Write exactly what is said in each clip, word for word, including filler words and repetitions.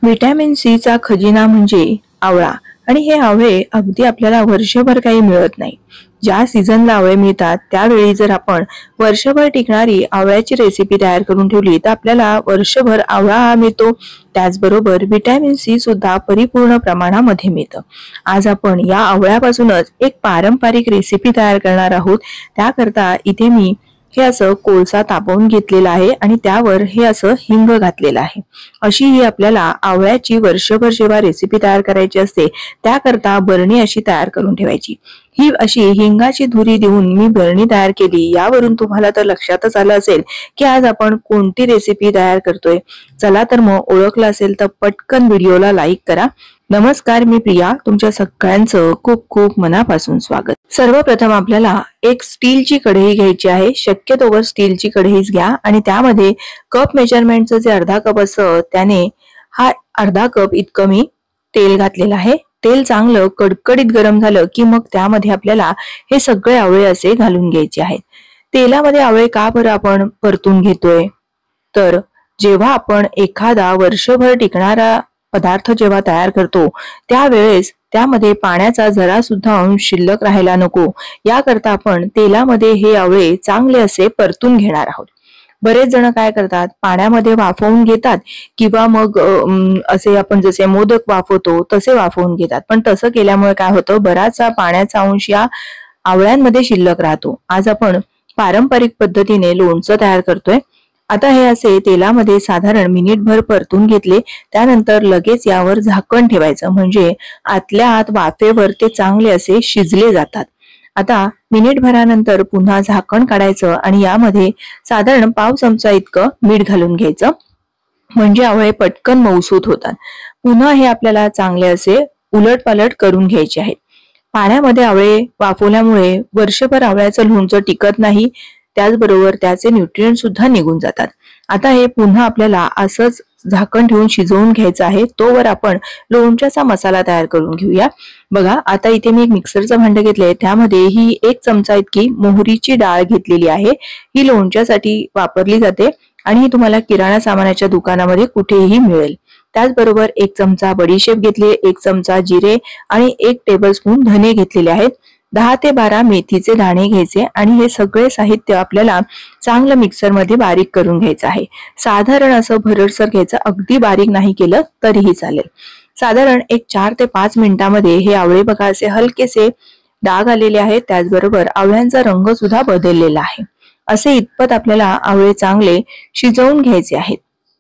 Vitamin C चा खजिना म्हणजे आवळा आणि हे आवळे अगदी आपल्याला वर्षभर काही मिळत नाही. ज्या सीझनला आवळे मिळतात त्यावेळी जर आपण वर्षभर टिकणारी आवळ्याची रेसिपी तयार करून ठेवली तर आपल्याला वर्षभर आवळा हा मिळतो. त्याचबरोबर व्हिटॅमिन सी सुद्धा परिपूर्ण प्रमाणामध्ये मिळतं. आज आपण या आवळ्यापासूनच एक पारंपरिक रेसिपी तयार करणार आहोत. त्याकरता इथे मी हे असं कोळसा तापवून घेतलेला आहे आणि त्यावर हे असं हिंग घातलेलं आहे. अशी ही आपल्याला आवळ्याची वर्षभर जेव्हा रेसिपी तयार करायची असते त्याकरता बरणी अशी तयार करून ठेवायची. ही अशी हिंगाची धुरी देऊन मी बरणी तयार केली. यावरून तुम्हाला तर लक्षातच आलं असेल की आज आपण कोणती रेसिपी तयार करतोय. चला तर मग ओळखलं असेल तर पटकन व्हिडिओला लाईक करा. नमस्कार, मी प्रिया, तुमच्या सगळ्यांचं खूप खूप मनापासून स्वागत. सर्वप्रथम आपल्याला एक स्टीलची कढई घ्यायची आहे. शक्यतोवर स्टीलची कढईच घ्या आणि त्यामध्ये कप मेजरमेंटचं जे अर्धा कप असतं त्याने हा अर्धा कप इतकं मी तेल घातलेलं आहे. तेल चांगलं कडकडीत गरम झालं की मग त्यामध्ये आपल्याला हे सगळे आवळे असे घालून घ्यायचे आहेत. तेलामध्ये आवळे का बरं आपण परतून घेतोय तर जेव्हा आपण एखादा वर्षभर टिकणारा पदार्थ जेव्हा तयार करतो त्यावेळेस त्यामध्ये पाण्याचा जरा सुद्धा अंश शिल्लक राहायला नको याकरता आपण तेलामध्ये हे आवळे चांगले असे परतून घेणार आहोत. बरेच जण काय करतात, पाण्यामध्ये वाफवून घेतात किंवा मग असे आपण जसे मोदक वाफवतो तसे वाफवून घेतात. पण तसं केल्यामुळे काय होतं, बराचसा पाण्याचा अंश या आवळ्यांमध्ये शिल्लक राहतो. आज आपण पारंपरिक पद्धतीने लोणचं तयार करतोय. आता हे असे तेलामध्ये साधारण मिनिटभर परतून घेतले. त्यानंतर लगेच यावर झाकण ठेवायचं म्हणजे आतल्या आत वाफेवर ते चांगले असे शिजले जातात. आता मिनिटभरानंतर पुन्हा झाकण काढायचं आणि यामध्ये साधारण पाव चमचा इतकं मीठ घालून घ्यायचं म्हणजे आवळे पटकन मऊसूत होतात. पुन्हा हे आपल्याला चांगले असे उलटपालट करून घ्यायचे आहेत. पाण्यामध्ये आवळे वाफवल्यामुळे वर्षभर आवळ्याचं लोणचं टिकत नाही, त्याचबरोबर त्याचे न्यूट्रिएंट सुद्धा निघून जातात. आता हे पुन्हा आपल्याला असंच झाकण ठेवून शिजवून घ्यायचं आहे. तोवर आपण लोणच्याचा मसाला तयार करून घेऊया. बघा, आता इथे मी एक मिक्सरचं भांडं घेतलंय. त्यामध्ये ही एक चमचा इतकी मोहरीची डाळ घेतलेली आहे. ही लोणच्यासाठी वापरली जाते आणि ही तुम्हाला किराणा सामानाच्या दुकानामध्ये कुठेही मिळेल. त्याचबरोबर एक चमचा बडीशेप घेतली, एक चमचा जिरे आणि एक टेबलस्पून धने घेतलेले आहेत. दहा ते बारा मेथीचे दाणे घ्यायचे आणि हे सगळे साहित्य आपल्याला चांगलं मिक्सरमध्ये बारीक करून घ्यायचं आहे. साधारण असं भरडसर घ्यायचं, अगदी बारीक नाही केलं तरीही चालेल. साधारण एक चार ते पाच मिनिटांमध्ये हे आवळे बघा असे हलकेसे डाग आलेले आहेत. त्याचबरोबर आवळ्यांचा रंग सुद्धा बदललेला आहे. असे इतपत आपल्याला आवळे चांगले शिजवून घ्यायचे आहेत.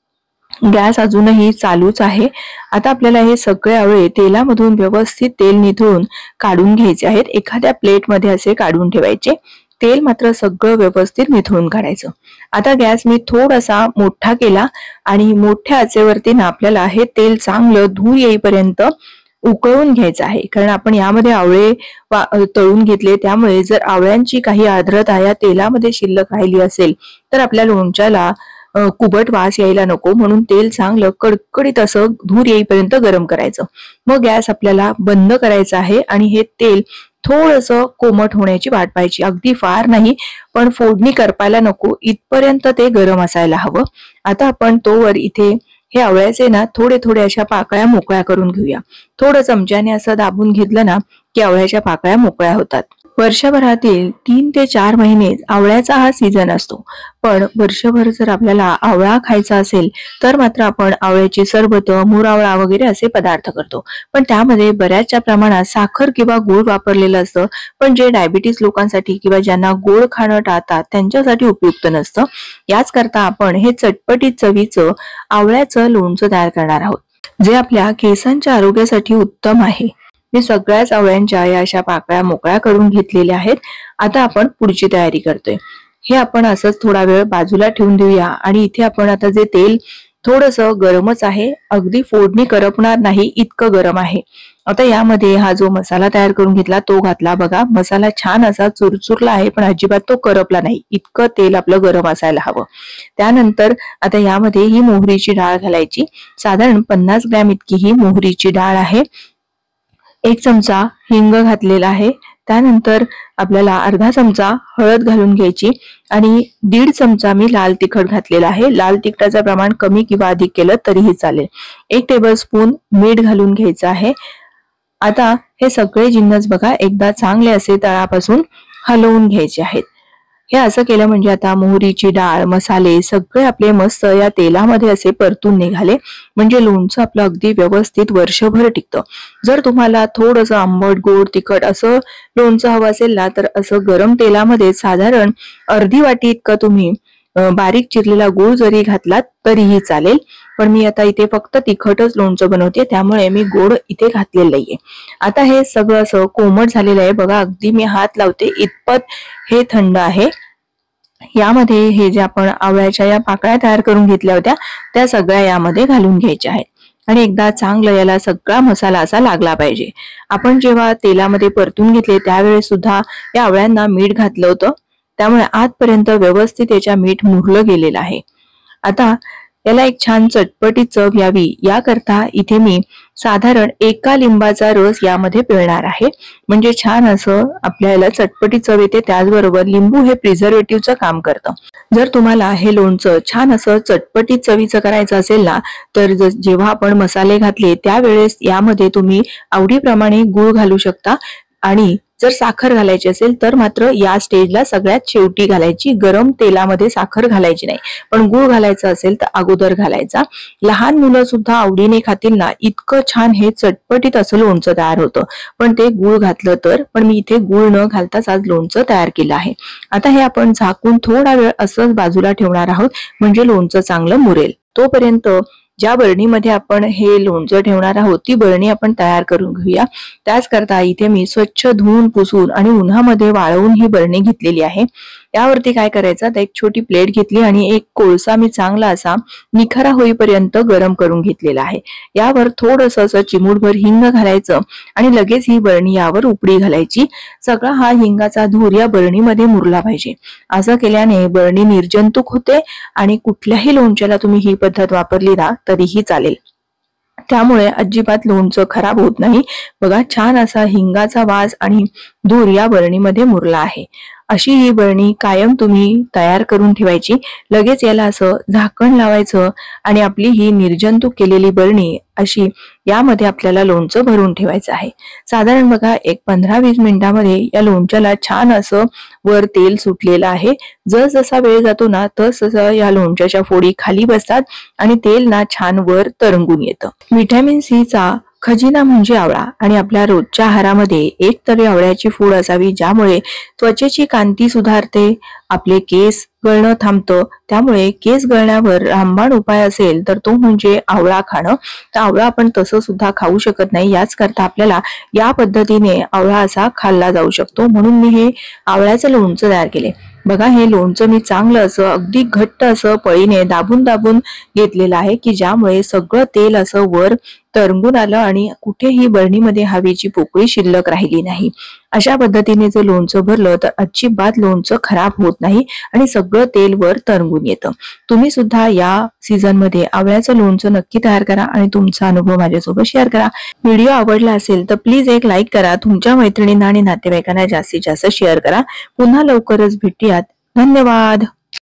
गॅस अजूनही चालूच आहे. आता आपल्याला हे सगळे आवळे तेलामधून व्यवस्थित तेल निथळून काढून घ्यायचे आहेत. एखाद्या प्लेटमध्ये असे काढून ठेवायचे. तेल मात्र सगळं व्यवस्थित निथळून काढायचं. आता गॅस मी थोडासा मोठा केला आणि मोठ्या आचेवरती ना आपल्याला हे तेल चांगलं धूर येईपर्यंत उकळून घ्यायचं आहे. कारण आपण यामध्ये आवळे तळून घेतले, त्यामुळे जर आवळ्यांची काही आर्द्रता या तेलामध्ये शिल्लक राहिली असेल तर आपल्या लोणच्याला कुबट वास यायला नको. म्हणून तेल चांगलं कडकडीत असं धूर येईपर्यंत गरम करायचं. मग गॅस आपल्याला बंद करायचा आहे आणि हे तेल थोडंसं कोमट होण्याची वाट पाहायची. अगदी फार नाही, पण फोडणी करपायला नको इथपर्यंत ते गरम असायला हवं. आता आपण तोवर इथे हे आवळ्याचे ना थोडे थोडे अशा पाकळ्या मोकळ्या करून घेऊया. थोडं चमच्याने असं दाबून घेतलं ना की आवळ्याच्या पाकळ्या मोकळ्या होतात. वर्षभरातील तीन ते चार महिने आवळ्याचा हा सीझन असतो. पण वर्षभर जर आपल्याला आवळा खायचा असेल तर मात्र आपण आवळ्याची सरबत, मोरावळा वगैरे असे पदार्थ करतो. पण त्यामध्ये बऱ्याचशा प्रमाणात साखर किंवा गोड वापरलेलं असतं. पण जे डायबिटीस लोकांसाठी किंवा ज्यांना गोड खाणं टाळतात त्यांच्यासाठी उपयुक्त नसतं. याच करता आपण हे चटपटीत चवीचं आवळ्याचं लोणचं तयार करणार आहोत, जे आपल्या केसांच्या आरोग्यासाठी उत्तम आहे. मी सगळ्याच आवळ्यांच्या या अशा पाकळ्या मोकळ्या करून घेतलेल्या आहेत. आता आपण पुढची तयारी करतोय. हे आपण असंच थोडा वेळ बाजूला ठेवून देऊया आणि इथे आपण आता जे तेल थोडंसं गरमच आहे, अगदी फोडणी करपणार नाही इतकं गरम आहे. आता यामध्ये हा जो मसाला तयार करून घेतला तो घातला. बघा, मसाला छान असा चुरचुरला आहे पण अजिबात तो करपला नाही. इतकं तेल आपलं गरम असायला हवं. त्यानंतर आता यामध्ये ही मोहरीची डाळ घालायची. साधारण पन्नास ग्रॅम इतकी ही मोहरीची डाळ आहे. एक चमचा हिंग घातलेला आहे. त्यानंतर आपल्याला अर्धा चमचा हळद घालून घ्यायची आणि दीड चमचा मी लाल तिखट घातलेला आहे. लाल तिखटाचं प्रमाण कमी किंवा अधिक केलं तरीही चालेल. एक टेबलस्पून मीठ घालून घ्यायचं आहे. आता हे सगळे जिन्नस बघा एकदा चांगले असे तळापासून हलवून घ्यायचे आहेत. हे असं केलं म्हणजे आता मोहरीची डाळ, मसाले सगळे आपले मस्त या तेलामध्ये असे परतून निघाले म्हणजे लोणचं आपलं अगदी व्यवस्थित वर्षभर टिकतं. जर तुम्हाला थोडंसं आंबट, गोड, तिखट असं लोणचं हवं असेल ना तर असं गरम तेलामध्ये साधारण अर्धी वाटी इतकं तुम्ही बारीक चिरलेला गूळ जरी घातलात तरीही चालेल. पण मी आता इथे फक्त तिखटच लोणचं बनवते त्यामुळे मी गोड इथे घातलेलं नाहीये. आता हे सगळं असं कोमट झालेलं आहे बघा. अगदी मी हात लावते इतपत हे थंड आहे. यामध्ये हे जे आपण आवळ्याच्या या पाकळ्या तयार करून घेतल्या होत्या त्या सगळ्या यामध्ये घालून घ्यायच्या आहेत आणि एकदा चांगलं याला सगळा मसाला असा लागला पाहिजे. आपण जेव्हा तेलामध्ये परतून घेतले त्यावेळेस सुद्धा या आवळ्यांना मीठ घातलं होतं त्यामुळे आजपर्यंत व्यवस्थित याच्या मीठ मुरलं गेलेलं आहे. आता याला एक छान चटपटीत चव यावी याकरता इथे मी साधारण एका लिंबाचा रस यामध्ये पिळणार आहे म्हणजे छान असं आपल्याला चटपटीत चव येते. त्याचबरोबर लिंबू हे प्रिझर्वेटिव्हचं काम करतं. जर तुम्हाला हे लोणचं छान असं चटपटीत चवीचं करायचं असेल ना तर जेव्हा आपण मसाले घातले त्यावेळेस यामध्ये तुम्ही आवडीप्रमाणे गूळ घालू शकता आणि जर साखर घालायची असेल तर मात्र या स्टेजला सगळ्यात शेवटी घालायची. गरम तेलामध्ये साखर घालायची नाही पण गूळ घालायचं असेल तर अगोदर घालायचा. लहान मुलं सुद्धा आवडीने खातील ना इतकं छान हे चटपटीत असं लोणचं तयार होतं. पण ते गूळ घातलं तर पण मी इथे गूळ न घालताच आज लोणचं तयार केलं आहे. आता हे आपण झाकून थोडा वेळ असंच बाजूला ठेवणार आहोत म्हणजे लोणचं चांगलं मुरेल. तोपर्यंत ज्या बरणीमध्ये आपण हे लोणचं ठेवणार आहोत ती बरणी आपण तयार करून घेऊया. त्याच करता इथे मी स्वच्छ धुवून पुसून आणि उन्हामध्ये वाळवून ही बरणी घेतलेली आहे. यावरती काय करायचं तर एक छोटी प्लेट घेतली आणि एक कोळसा मी चांगला असा निखारा होईपर्यंत गरम करून घेतलेला आहे. यावर थोडंसं असं चिमूटभर हिंग घालायचं आणि लगेच ही बरणी यावर उपडी घालायची. सगळा हा हिंगाचा धूर या बरणीमध्ये मुरला पाहिजे. असं केल्याने बरणी निर्जंतुक होते आणि कुठल्याही लोणच्याला तुम्ही ही पद्धत वापरली ना तरीही चालेल. त्यामुळे अजिबात लोणचं खराब होत नाही. बघा छान असा हिंगाचा वास आणि धूर या बरणीमध्ये मुरला आहे. अशी ही बरणी कायम तुम्ही तयार करून ठेवायची. लगेच याला असं झाकण लावायचं आणि आपली ही निर्जंतुक केलेली बरणी अशी यामध्ये आपल्याला लोणचं भरून ठेवायचं आहे. साधारण बघा एक पंधरा वीस मिनिटांमध्ये या लोणच्याला छान असं वर तेल सुटलेलं आहे. जस जसा वेळ जातो ना तस तसं या लोणच्याच्या फोडी खाली बसतात आणि तेल ना छान वर तरंगून येतं. व्हिटॅमिन सी चा खजिना म्हणजे आवळा आणि आपल्या रोजच्या आहारामध्ये एक तरी आवळ्याची फूड असावी ज्यामुळे त्वचेची कांती सुधारते, आपले केस गळणं थांबतं. त्यामुळे केस गळण्यावर रामबाण उपाय असेल तर तो म्हणजे आवळा खाणं. तर आवळा आपण तसं सुद्धा खाऊ शकत नाही. याच करता आपल्याला या पद्धतीने आवळा असा खाल्ला जाऊ शकतो. म्हणून मी हे आवळ्याचं लोणचं तयार केले. बघा हे लोणचं मी चांगलं असं अगदी घट्ट असं पळीने दाबून दाबून घेतलेलं आहे की ज्यामुळे सगळं तेल असं वर तरंगून आलं आणि कुठेही बरणीमध्ये हवेची पोकळी शिल्लक राहिली नाही. अशा पद्धतीने जर लोणचं भरलं तर अजिबात लोणचं खराब होत नाही आणि सगळं तेल वर तरंगून येतं. तुम्ही सुद्धा या सीझन मध्ये आवळ्याचं लोणचं नक्की तयार करा आणि तुमचा अनुभव माझ्यासोबत शेअर करा. व्हिडिओ आवडला असेल तर प्लीज एक लाईक करा. तुमच्या मैत्रिणींना आणि नातेवाईकांना जास्तीत जास्त शेअर करा. पुन्हा लवकरच भेटूयात. धन्यवाद.